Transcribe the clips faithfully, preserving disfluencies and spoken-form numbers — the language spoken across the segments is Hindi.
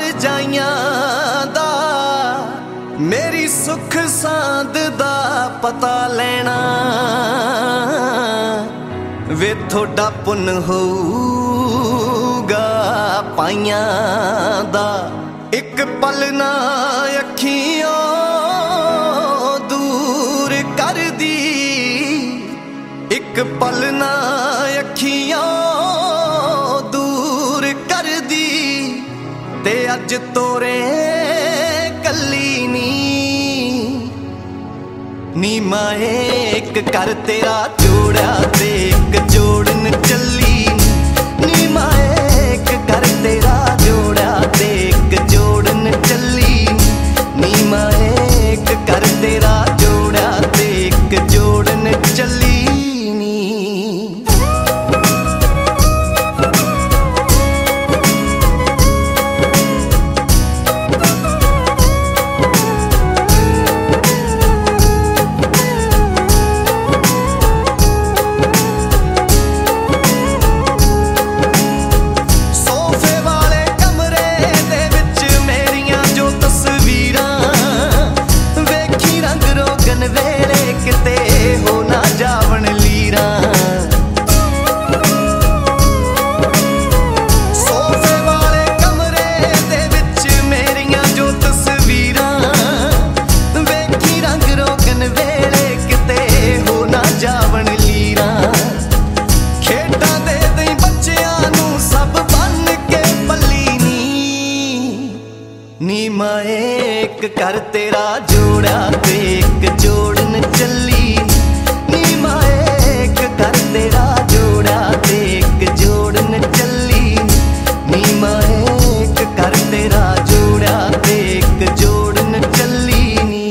जाइयां दा मेरी सुख सांद दा पता लेना वे थोड़ा पुन होगा पाइयां दा एक पल ना अखियों दूर कर दी एक पल ना अखियों दूर कर दी ते अज तोरे कली नी नी माए एक कर तेरा जोड़ा ते एक जोड़न चली नी माए एक कर तेरा जोड़ा ते एक जोड़न चली नी माए एक कर तेरा जोड़ा ते एक जोड़न चली नी माए एक कर तेरा जोड़ा ते एक जोड़न चली नी माए एक कर तेरा जोड़ा ते एक जोड़न चली नी माए एक कर तेरा जोड़ा ते एक जोड़न चली नी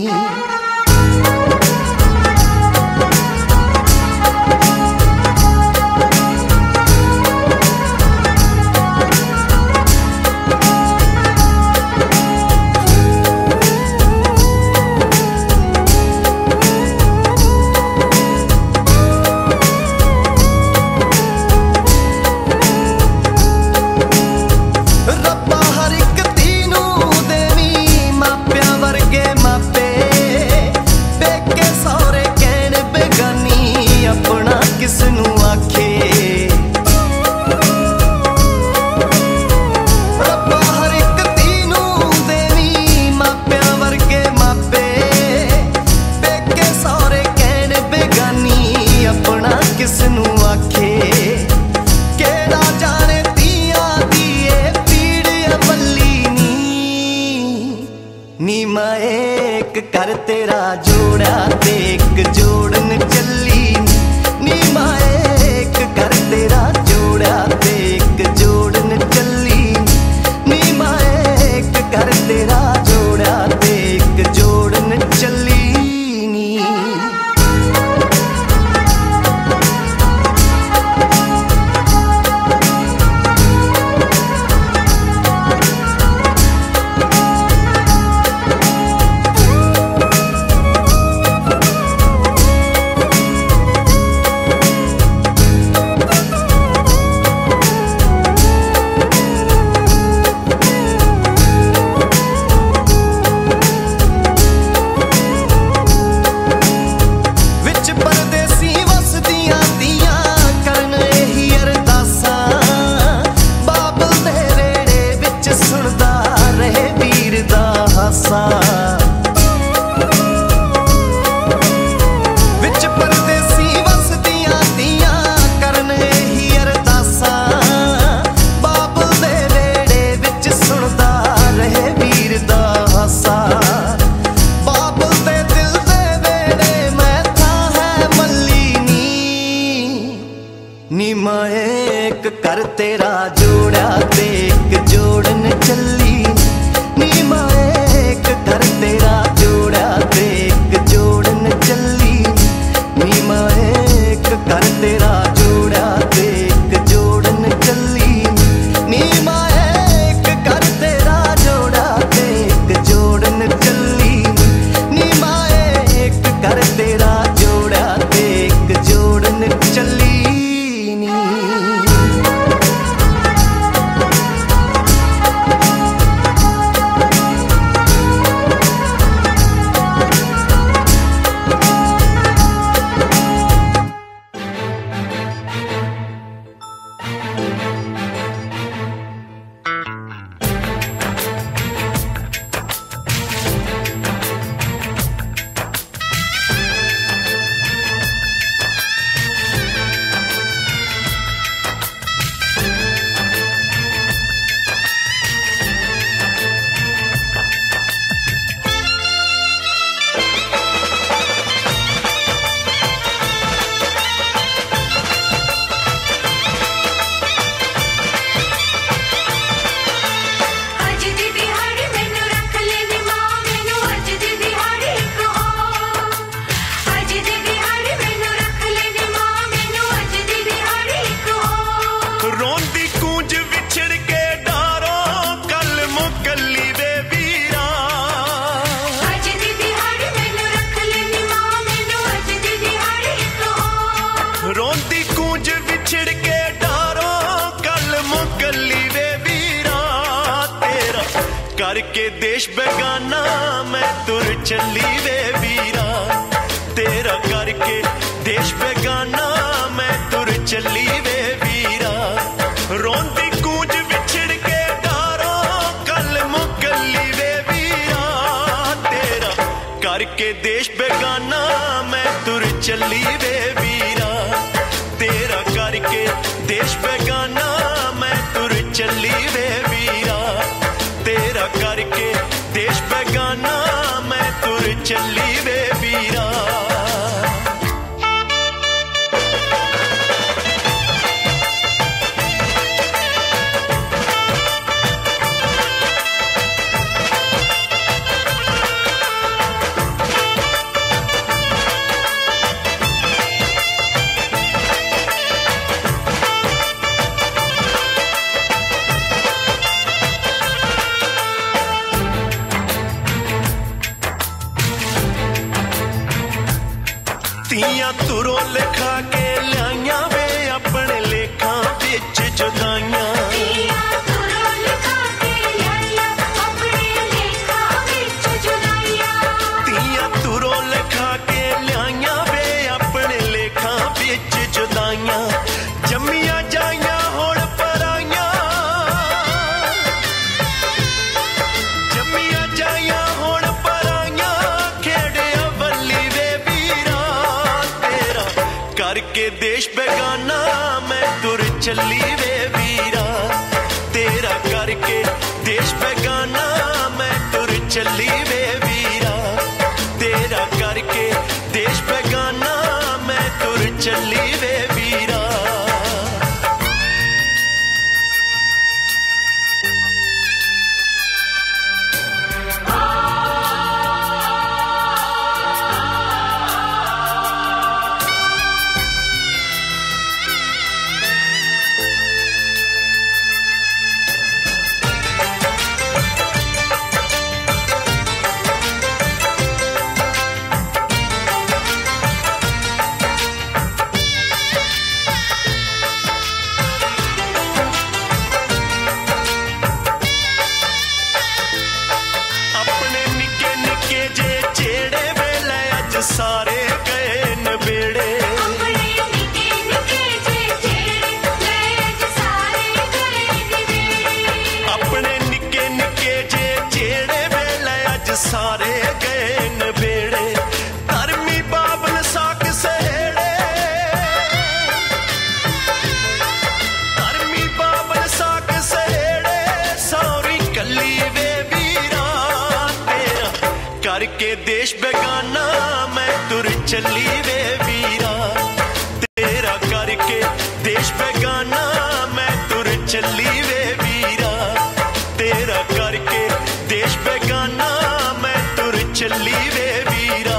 नी माए एक कर तेरा जोड़ा ते एक जोड़न चली नी माए एक कर तेरा जोड़ा ते एक जोड़न चली नी माए एक कर तेरा जोड़ा ते एक जोड़न चली नी करके देश बेगाना मैं तुर चली वे वीरा, तेरा करके देश बेगाना मैं तुर चली वे वीरा। रोंदी गूंज विछड़ के डारों कल मुकली वे वीरा, तेरा करके देश बेगाना मैं तुर चली वे वीरा, तेरा करके देश बेगाना मैं तुर चली वे वीरा, तेरा करके देश बेगाना मैं तुर चली वे वीरा। तियां तुरों लिखा के लियाइया वे अपने लेखा बिच जुदाइयां, तियां तुरों लिखा के लियाइया अपने लेखा बिच जुदाइयां, तियां तुरों लिखा के लियाइया वे अपने लेखा बिच जुदाइयां। जम्मियां जाइयां हुण पराइयां, जम्मियां जाइयां हुण पराइयां, खेड़िया वल्ली वे करके देश बेगाना मैं तुर चली वे वीरा, तेरा करके देश बेगाना मैं तुर चली वे वीरा, तेरा करके देश बेगाना मैं तुर चली वे वीरा। सारे गए नबेड़े, अपने निके निके जे जेड़े ले सारे गए नबेड़े, अपने निके निके जे जेड़े वेले अज सारे गए नबेड़े। धर्मी बाबल साक सहेड़े, धर्मी बाबल साक सहेड़े, सौरी कली वे वीरा, तेरा करके देश बेगाना तुर चली वे वीरा, तेरा करके देश बेगाना मैं तुर चली वे वीरा, तेरा करके देश बेगाना मैं तुर चली वे वीरा।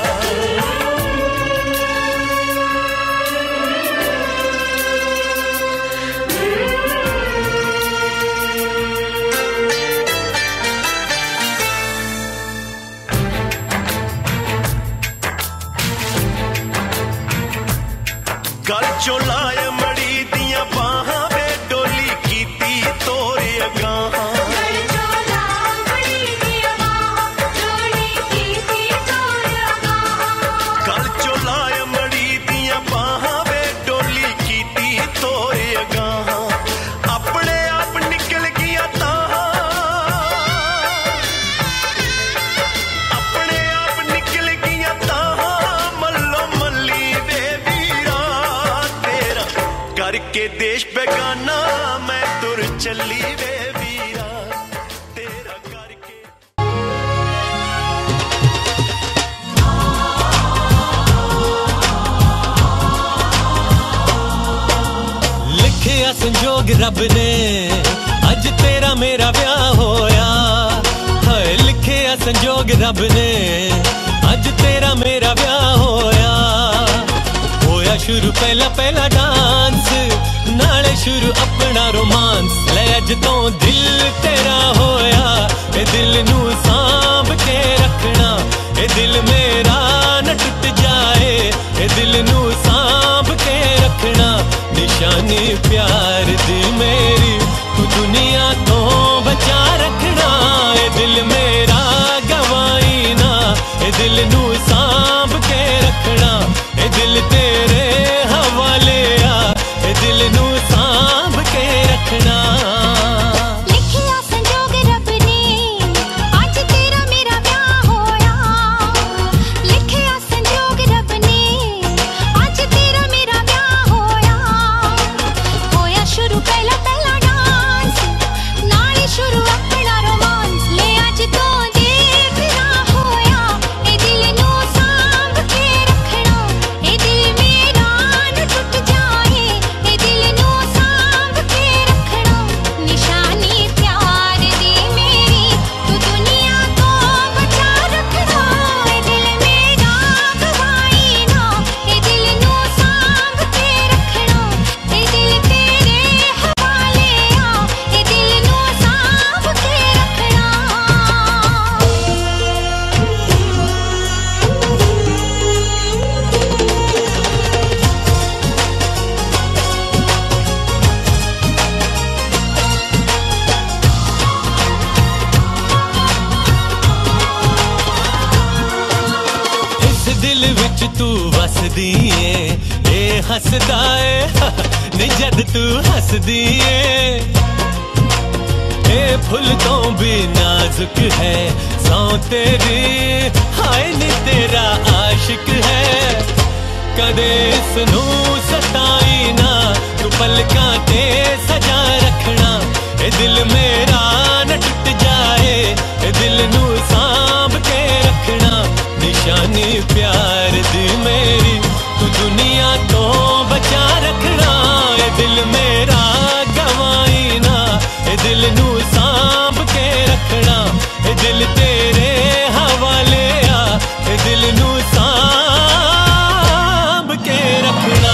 गल चोलाए मड़ी दियां बाहां वे डोली कीती तोरे अगाहां, गल चोला मड़ी दियां बाहां डोली कीती तोरे अगाहां, गल चोलाए मड़ी दियां बाहां वे डोली कीती तोरे अगाहां। अपने आप निकल गया ताहां, अपने आप निकल गया ताहां, मल्लो मल्ली वे वीरा, करके देश बेगाना मैं तुर चली वे वीरा, तेरा करके। लिखिया संजोग रब ने अज तेरा मेरा ब्याह होया, हाय लिखिया संजोग रब ने अज तेरा मेरा ब्याह होया। होया शुरू पहला पहला डांस, नाले शुरू अपना रोमांस, ले अज तो दिल तेरा होया, ए दिल नू सांभ के रखना, ए दिल मेरा न टूट जाए, ए दिल नू सांभ के रखना। निशानी प्यार दी मेरी तू दुनिया तो बचा रखना, हसदी ए हसदा ए नी जद तू हसदी ए फुल तो भी नाजुक है सौ तेरी हाय नी तेरा आशिक है कदे इसनू सताई ना तू पलकां ते सजा रखना ए दिल मेरा न टूट जाए ए दिल नू सांभ के रखना निशानी प्यार दी मेरी तू दुनिया तो बचा रखना ए दिल मेरा गवाई ना ए दिल नू सांभ के रखना ए दिल तेरे हवाले आ ए दिल नू सांभ के रखना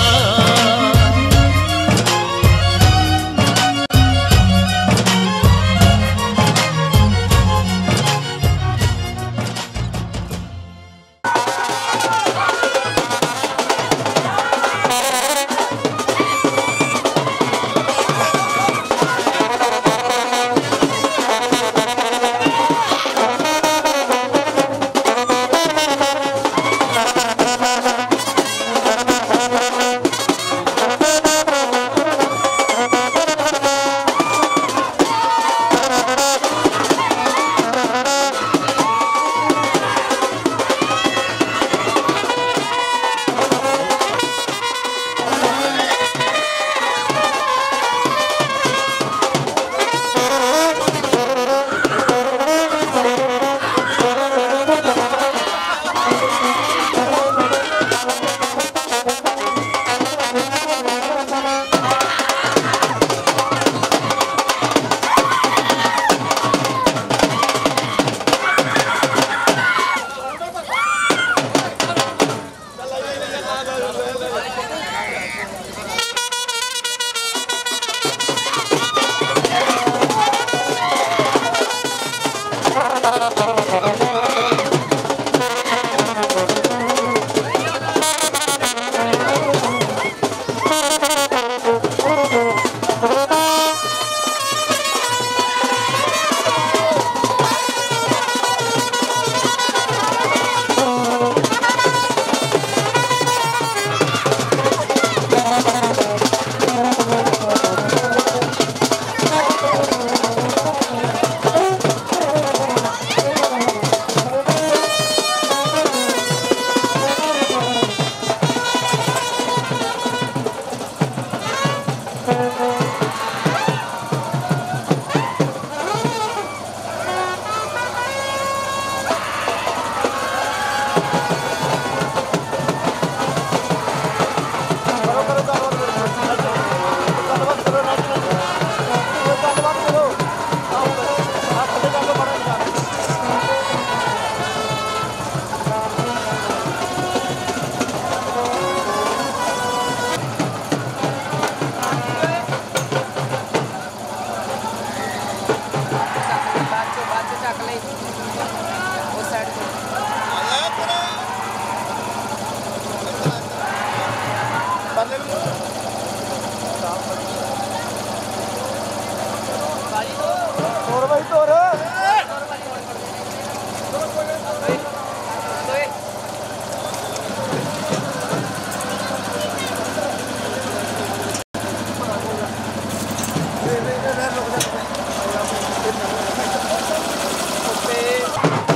Okay.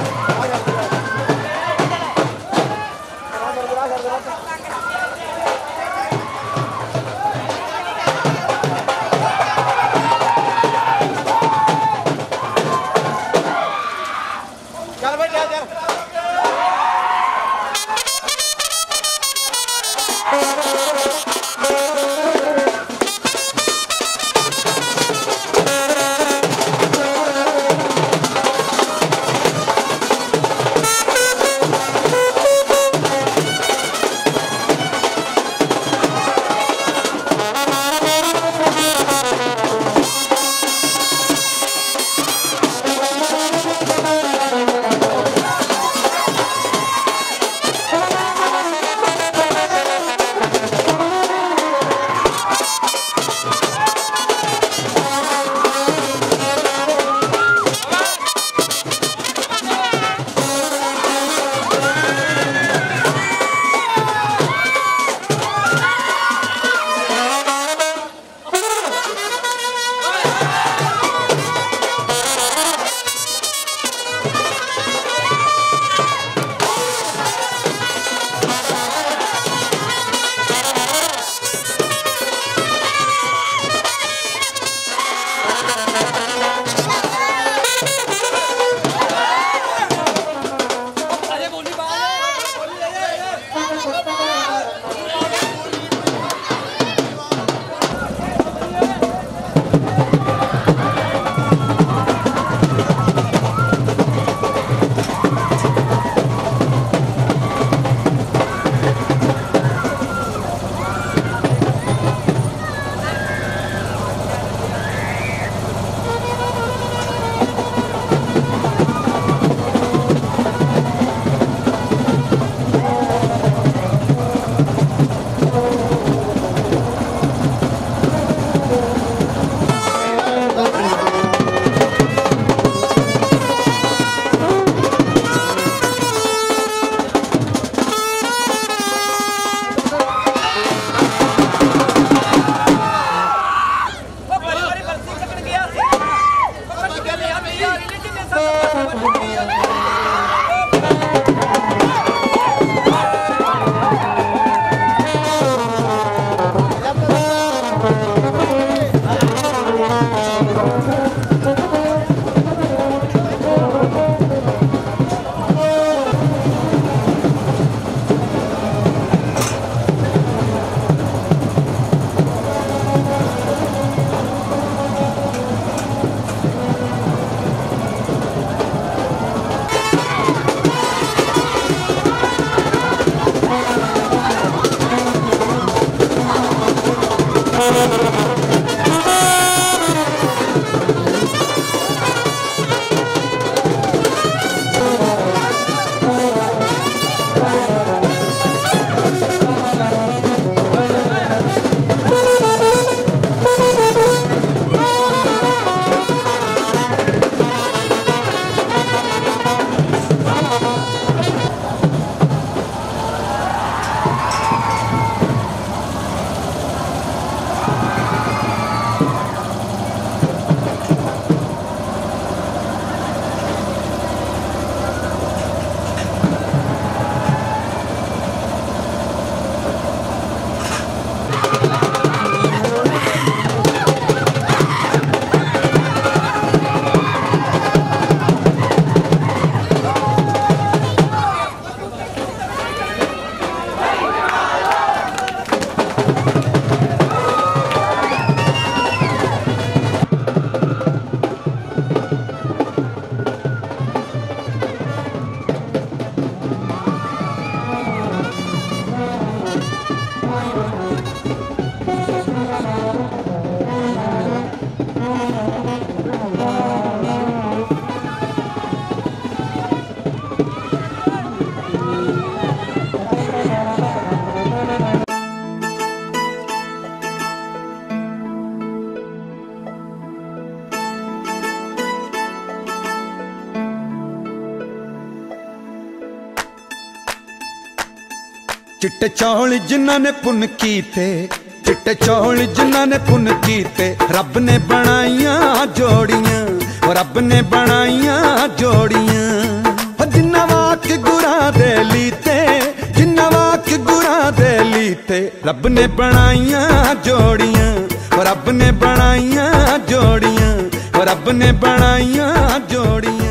चिट्टे चौल जिन्हां ने पुन कीते, चिट्टे चौल जिन्हां ने पुन कीते, रब ने बनाइयां जोड़ियां, रब ने बनाइयां जोड़ियां। जिन्ना वाक गुरा दे लीते, जिन्ना वाक गुरा दे लीते, रब ने बनाइयां जोड़ियां, रब ने बनाइयां जोड़ियां, रब ने बनाइयां जोड़ियां।